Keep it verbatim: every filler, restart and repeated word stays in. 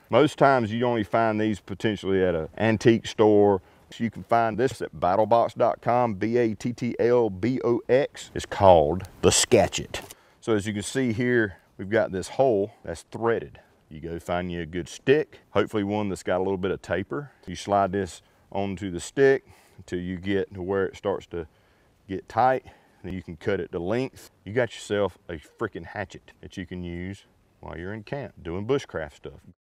Most times you only find these potentially at an antique store. So you can find this at battle box dot com, B A T T L B O X. It's called the Skatchet. So as you can see here, we've got this hole that's threaded. You go find you a good stick, hopefully one that's got a little bit of taper. You slide this onto the stick until you get to where it starts to get tight. Then you can cut it to length. You got yourself a freaking hatchet that you can use while you're in camp doing bushcraft stuff.